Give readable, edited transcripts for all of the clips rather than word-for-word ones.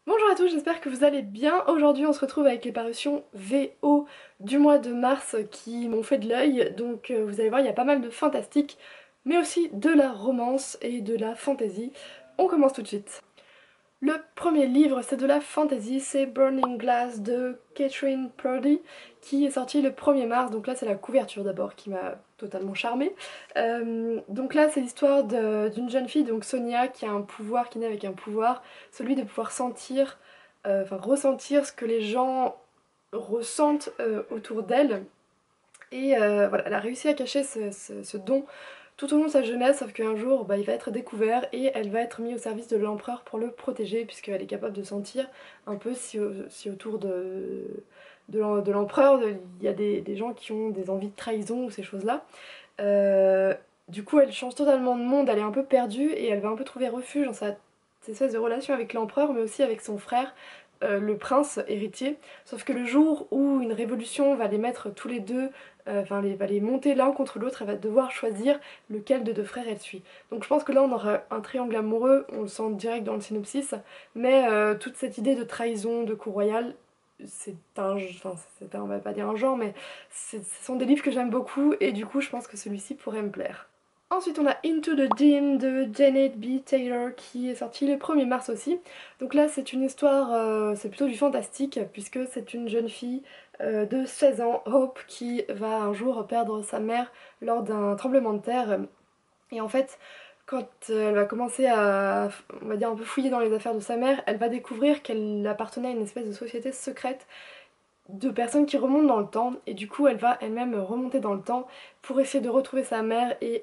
Bonjour à tous, j'espère que vous allez bien. Aujourd'hui on se retrouve avec les parutions VO du mois de mars qui m'ont fait de l'œil. Donc vous allez voir, il y a pas mal de fantastique, mais aussi de la romance et de la fantasy. On commence tout de suite. Le premier livre, c'est de la fantasy, c'est Burning Glass de Catherine Purdy qui est sorti le 1er mars. Donc là c'est la couverture d'abord qui m'a totalement charmée. Donc là c'est l'histoire d'une jeune fille, donc Sonia, qui a un pouvoir, qui naît avec un pouvoir, celui de pouvoir sentir, enfin ressentir ce que les gens ressentent autour d'elle. Et voilà, elle a réussi à cacher ce don tout au long de sa jeunesse, sauf qu'un jour il va être découvert et elle va être mise au service de l'empereur pour le protéger, puisqu'elle est capable de sentir un peu si autour de l'empereur il y a des gens qui ont des envies de trahison ou ces choses-là. Euh, du coup, elle change totalement de monde, elle est un peu perdue et elle va un peu trouver refuge dans cette espèce de relation avec l'empereur, mais aussi avec son frère, le prince héritier. Sauf que le jour où une révolution va les mettre tous les deux, va les monter l'un contre l'autre, elle va devoir choisir lequel de deux frères elle suit. Donc je pense que là on aura un triangle amoureux, on le sent direct dans le synopsis, mais toute cette idée de trahison, de cour royale, on va pas dire un genre, mais ce sont des livres que j'aime beaucoup et du coup je pense que celui-ci pourrait me plaire. Ensuite on a Into the Dim de Janet B. Taylor qui est sorti le 1er mars aussi. Donc là c'est une histoire, c'est plutôt du fantastique puisque c'est une jeune fille de 16 ans, Hope, qui va un jour perdre sa mère lors d'un tremblement de terre. Et en fait, quand elle va commencer à, on va dire, un peu fouiller dans les affaires de sa mère, elle va découvrir qu'elle appartenait à une espèce de société secrète de personnes qui remontent dans le temps, et du coup elle va elle-même remonter dans le temps pour essayer de retrouver sa mère et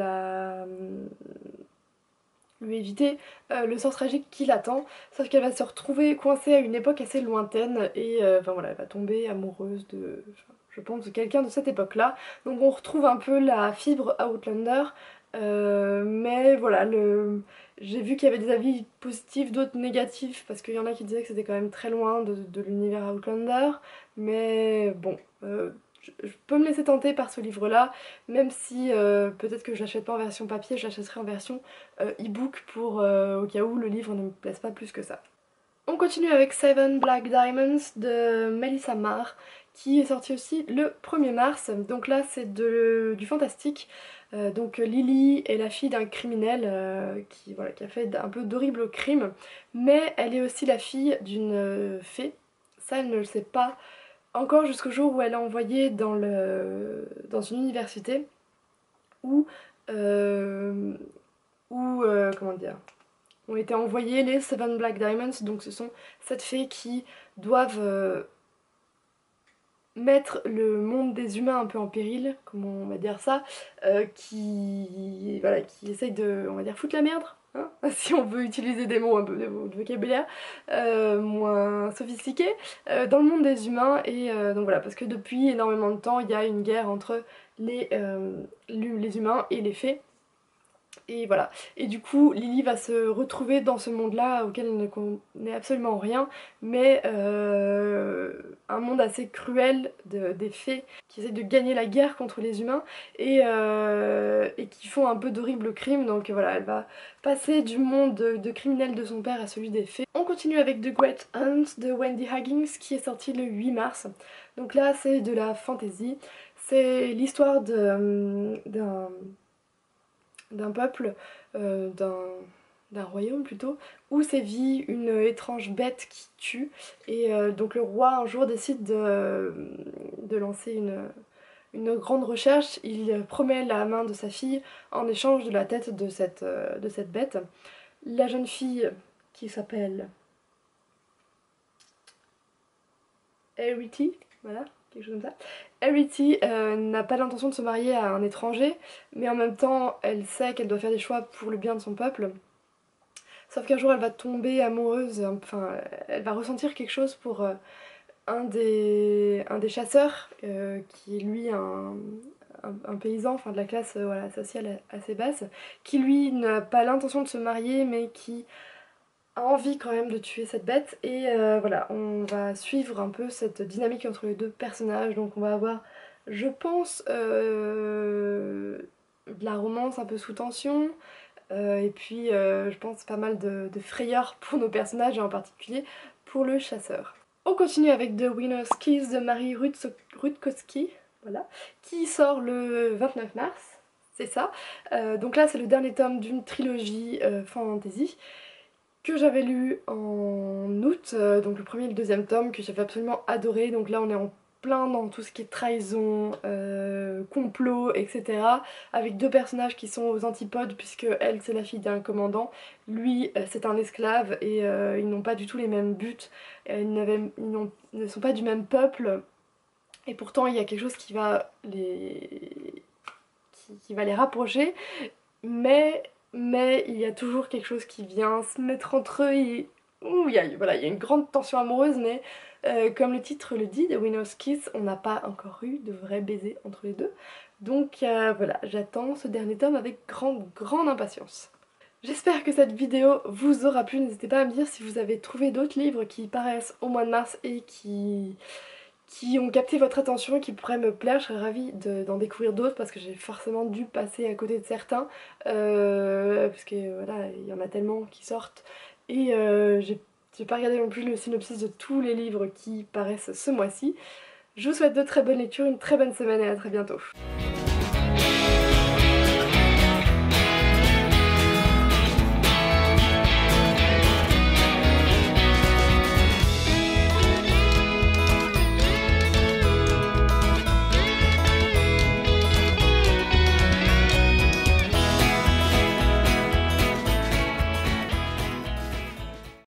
lui éviter le sort tragique qui l'attend, sauf qu'elle va se retrouver coincée à une époque assez lointaine et enfin voilà, elle va tomber amoureuse de, je pense, de quelqu'un de cette époque-là. Donc on retrouve un peu la fibre Outlander, mais voilà, j'ai vu qu'il y avait des avis positifs, d'autres négatifs, parce qu'il y en a qui disaient que c'était quand même très loin de l'univers Outlander, mais bon, je peux me laisser tenter par ce livre-là, même si peut-être que je l'achète pas en version papier, je l'achèterai en version e-book pour au cas où le livre ne me plaise pas plus que ça. On continue avec Seven Black Diamonds de Melissa Marr qui est sorti aussi le 1er mars. Donc là c'est du fantastique. Donc Lily est la fille d'un criminel voilà, qui a fait un peu d'horribles crimes, mais elle est aussi la fille d'une fée. Ça elle ne le sait pas encore jusqu'au jour où elle est envoyée dans une université où, euh, comment dire, ont été envoyés les Seven Black Diamonds. Donc ce sont 7 fées qui doivent mettre le monde des humains un peu en péril, comment on va dire ça, voilà, qui essayent de, on va dire, foutre la merde, hein, si on veut utiliser des mots un peu de vocabulaire moins sophistiqués, dans le monde des humains. Et donc voilà, parce que depuis énormément de temps, il y a une guerre entre les humains et les fées. Et voilà. Et du coup, Lily va se retrouver dans ce monde-là auquel elle ne connaît absolument rien, mais un monde assez cruel des fées qui essaient de gagner la guerre contre les humains et qui font un peu d'horribles crimes. Donc voilà, elle va passer du monde de criminels de son père à celui des fées. On continue avec The Great Hunt de Wendy Huggins qui est sorti le 8 mars. Donc là, c'est de la fantasy. C'est l'histoire d'un peuple, d'un royaume plutôt, où sévit une étrange bête qui tue. Et donc le roi un jour décide de lancer une grande recherche. Il promet la main de sa fille en échange de la tête de cette bête. La jeune fille qui s'appelle Arity, voilà, quelque chose comme ça. Arity n'a pas l'intention de se marier à un étranger, mais en même temps, elle sait qu'elle doit faire des choix pour le bien de son peuple. Sauf qu'un jour, elle va tomber amoureuse, enfin, elle va ressentir quelque chose pour un des chasseurs, qui est lui un paysan, enfin de la classe voilà, sociale assez basse, qui lui n'a pas l'intention de se marier, mais qui a envie quand même de tuer cette bête. Et voilà, on va suivre un peu cette dynamique entre les deux personnages. Donc on va avoir, je pense, de la romance un peu sous tension, et puis je pense pas mal de frayeur pour nos personnages et en particulier pour le chasseur. On continue avec The Winner's Kiss de Marie Rutkowski, voilà, qui sort le 29 mars, c'est ça. Donc là c'est le dernier tome d'une trilogie fantasy que j'avais lu en août, donc le premier et le deuxième tome que j'avais absolument adoré. Donc là on est en plein dans tout ce qui est trahison, complot, etc. Avec deux personnages qui sont aux antipodes puisque elle c'est la fille d'un commandant, lui c'est un esclave et ils n'ont pas du tout les mêmes buts, ils ne sont pas du même peuple et pourtant il y a quelque chose qui va qui va les rapprocher, mais il y a toujours quelque chose qui vient se mettre entre eux et ouh, voilà, il y a une grande tension amoureuse, mais comme le titre le dit, The Winner's Kiss, on n'a pas encore eu de vrai baiser entre les deux. Donc voilà, j'attends ce dernier tome avec grande impatience. J'espère que cette vidéo vous aura plu, n'hésitez pas à me dire si vous avez trouvé d'autres livres qui paraissent au mois de mars et qui ont capté votre attention et qui pourraient me plaire. Je serais ravie d'en découvrir d'autres parce que j'ai forcément dû passer à côté de certains parce que voilà, il y en a tellement qui sortent et j'ai pas regardé non plus le synopsis de tous les livres qui paraissent ce mois-ci. Je vous souhaite de très bonnes lectures, une très bonne semaine et à très bientôt.